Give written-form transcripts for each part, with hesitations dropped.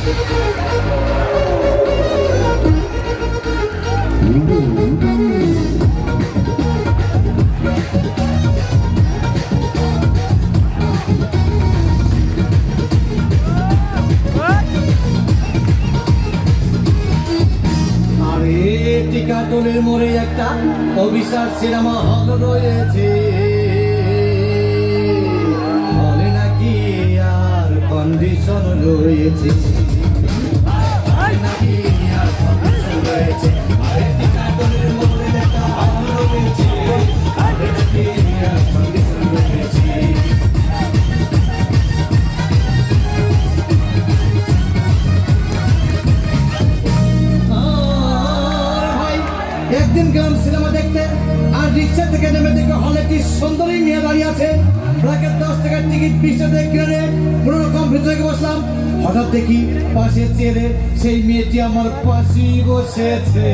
টিকাটুলির মোড়ে একটা অভিশাপ সিনেমা হল রয়েছে, হলে নাকি আর কন্ডিশন রয়েছে, নাকি আর কন্ডিশন রয়েছে। টিকাটুলির মোড়ে একটা হল রয়েছে, হলে নাকি আর কন্ডিশন রয়েছে। একদিন গেলাম সিনেমা দেখতে, আর রিক্সা থেকে নেমে দেখে হলে একটি সুন্দরী মেয়ে দাঁড়িয়ে আছে। প্রায় 10 টাকার টিকিট 20 টাকা কিনে কোনো রকম ভিতরে বসলাম। হঠাৎ দেখি পাশে চেয়ারে সেই মেয়েটি আমার পাশেই বসেছে।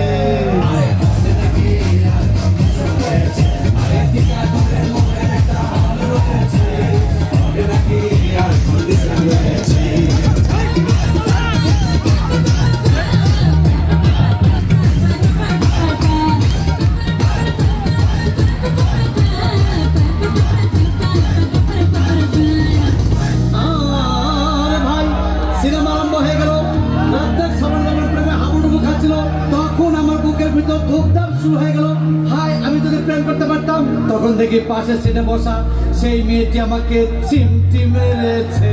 তখন দেখি পাশে সিটে বসা সেই মেয়েটি আমাকে চিমটি মেরেছে।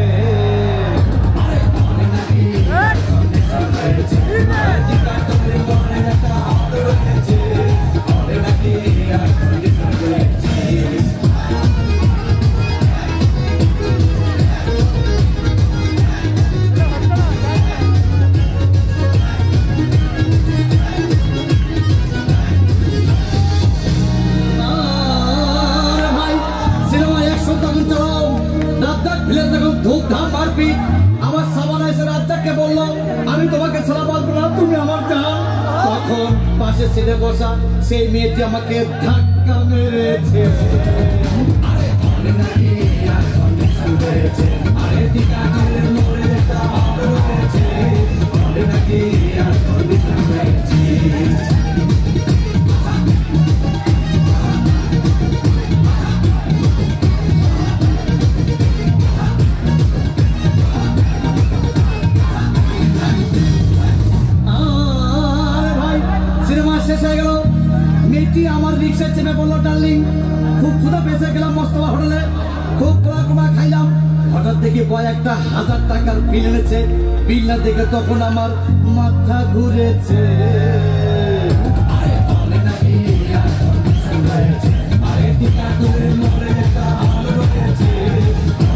আমার সাবানা এসে রাজ্জাককে বলল, আমি তোমাকে ছাড়া বাঁচবো না, তুমি আমার জান। তখন পাশে সিটে বসা সেই মেয়েটি আমাকে ধাক্কা মেরেছে। আমার রিক্সা চেপে বললো, ডার্লিং খুব ক্ষুধা পেয়েছে, গেলাম মস্তফা হোটেলে, খুব পোড়া খাইলাম। হঠাৎ দেখি বয় একটা 1000 টাকার বিল এনেছে। বিল না দেখে তখন আমার মাথা ঘুরেছে।